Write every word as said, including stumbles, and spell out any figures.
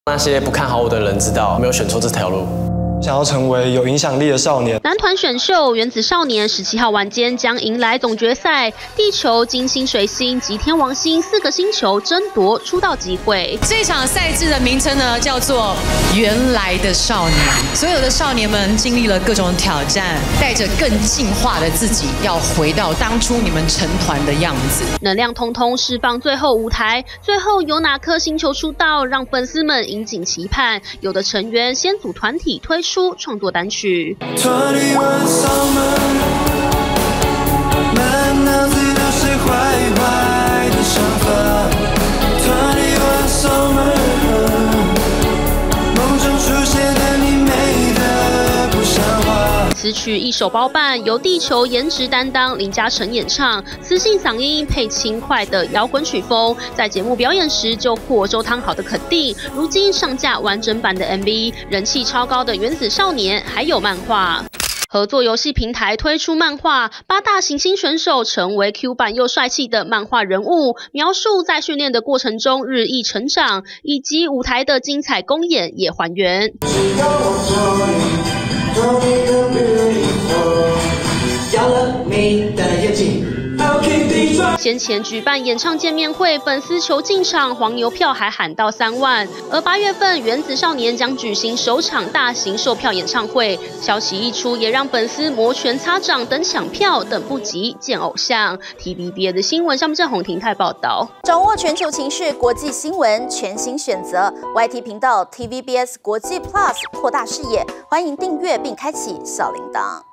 那些不看好我的人知道，没有选错这条路。 想要成为有影响力的少年。 男团选秀《原子少年》十七号晚间将迎来总决赛，地球、金星、水星及天王星四个星球争夺出道机会。 这场赛制的名称呢，叫做《原来的少年》。所有的少年们经历了各种挑战，带着更进化的自己，要回到当初你们成团的样子。 能量通通释放，最后舞台，最后由哪颗星球出道，让粉丝们引颈期盼。有的成员先组团体推出。 出创作单曲。此曲一手包办，由地球颜值担当林嘉诚演唱，磁性嗓音配轻快的摇滚曲风，在节目表演时就获周汤豪的肯定。如今上架完整版的 M V， 人气超高的《原子少年》还有漫画。 合作游戏平台推出漫画，八大行星选手成为 Q 版又帅气的漫画人物，描述在训练的过程中日益成长，以及舞台的精彩公演也还原。先前举办演唱见面会，粉丝求进场，黄牛票还喊到三万。而八月份，原子少年将举行首场大型售票演唱会，消息一出，也让粉丝摩拳擦掌，等抢票，等不及见偶像。T V B S 的新闻，上面郑宏庭泰报道。 掌握全球情势、国际新闻，全新选择 Y T 频道 T V B S 国际 Plus， 扩大视野，欢迎订阅并开启小铃铛。